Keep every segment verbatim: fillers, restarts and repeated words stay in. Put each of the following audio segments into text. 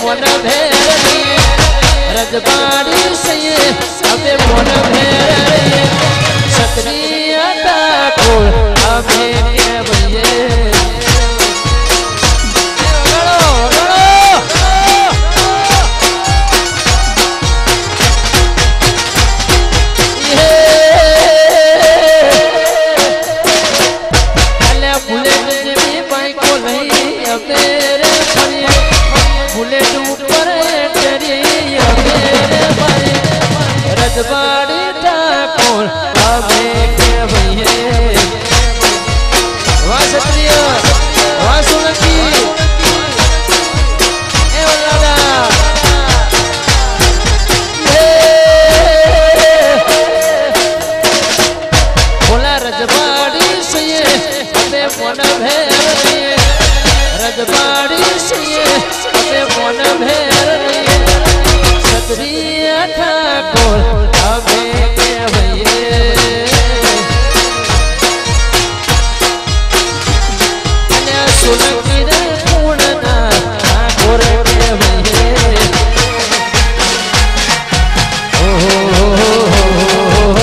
मन भेरी रजवाड़ी से अबे मन भेरी क्षत्रिय ठाकुर अबे के भैये रजवाड़ी ठाकुर अबे के भैये वाह क्षत्रिय वाह सोलंकी ए ओलादा बोला रजवाड़ी से अबे मन भेरी रजवाड़ी से अबे मन भेरी क्षत्रिय ठाकुर अबे के भैये सोलंकी रे पूर्णना ठाकुर के भैये ओ हो हो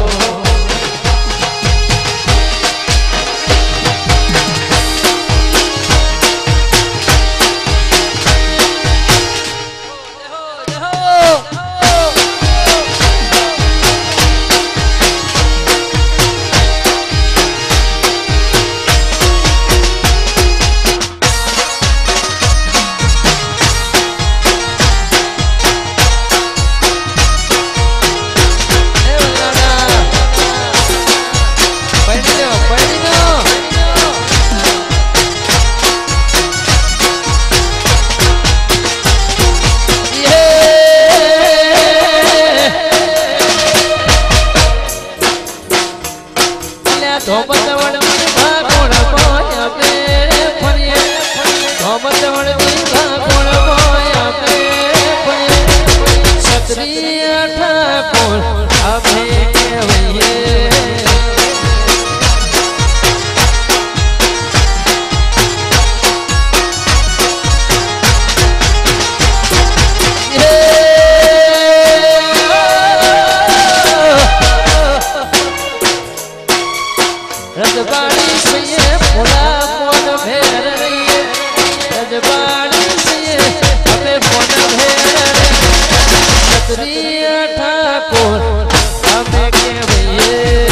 रजवाड़ी से बोला मन भेरी रजवाड़ी से अबे मन भेरी क्षत्रिय ठाकुर अबे के भैये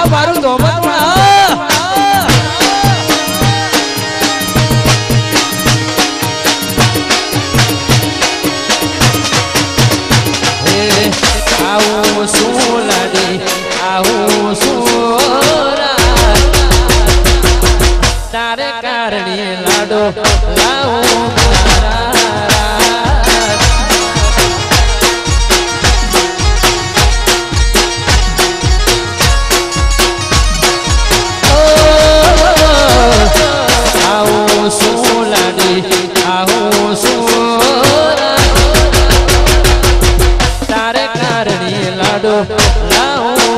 મારું ધોમત આવું શું લાડી આવું શું તારે કારણે લાડો લાવું આવું શું લાડી આવું શું તારે કારણે લાડો લાવું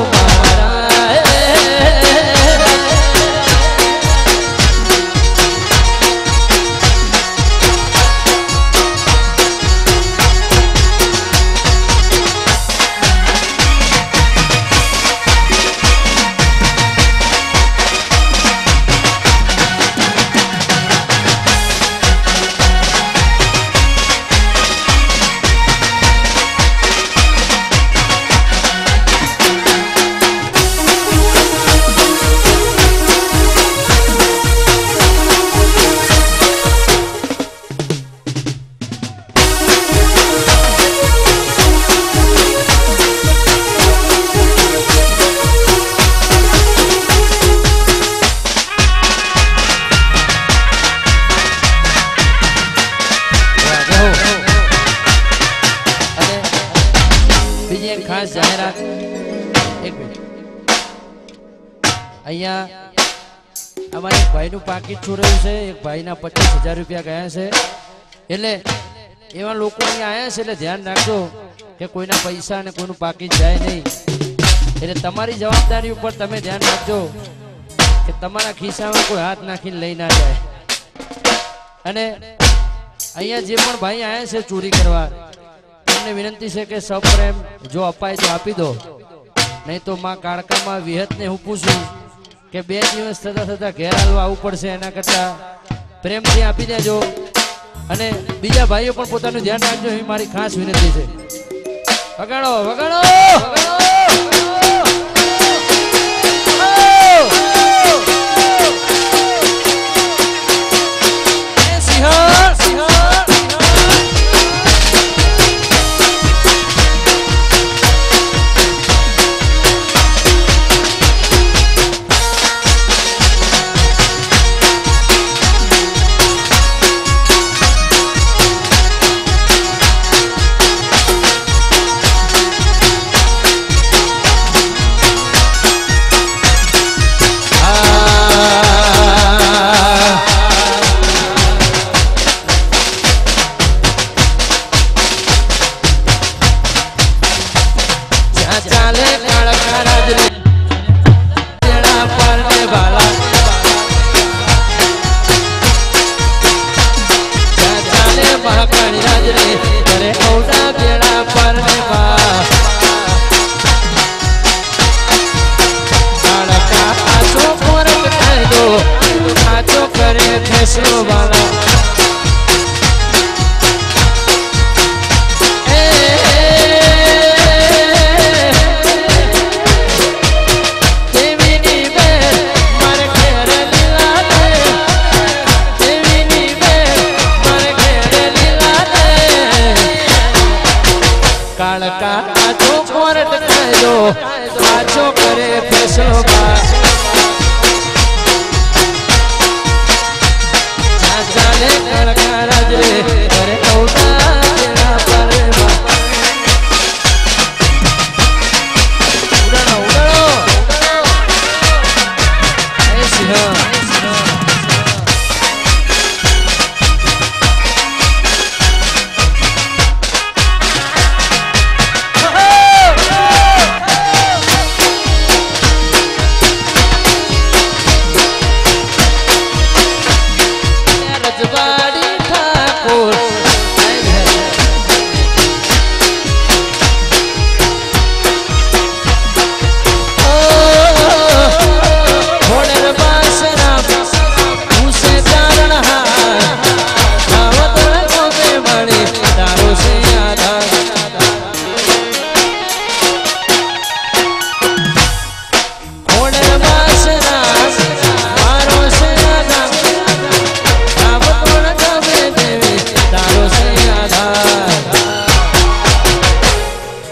ખાસ જાહેરાત એક મિનિટ અહીંયા અમારે એક ભાઈનું પાકીટ છોડાયું છે એક ભાઈના પચીસ હજાર રૂપિયા ગયા છે એટલે એવા લોકો અહીંયા આવ્યા છે એટલે ધ્યાન રાખજો કે કોઈના પૈસા અને કોઈનું પાકીટ જાય નહીં એટલે તમારી જવાબદારી ઉપર તમે ધ્યાન રાખજો કે તમારા ખિસ્સામાં કોઈ હાથ નાખીને લઈ ના જાય અને અહીંયા જે પણ ભાઈ આવ્યા છે ચોરી કરવા વિનંતી છે કે સપ્રેમ જો અપાય તો આપી દો નહીં તો માં કાળકામાં વિહતને હું પૂછું કે બે દિવસ થતા થતા ઘેર હાલવા આવવું પડશે એના કરતા પ્રેમથી આપી દેજો અને બીજા ભાઈઓ પણ પોતાનું ધ્યાન રાખજો એ મારી ખાસ વિનંતી છે વગાડો વગાડો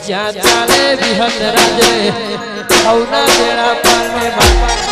જ્યાં ચાલે વિહત રાજે અવના બેડા પાર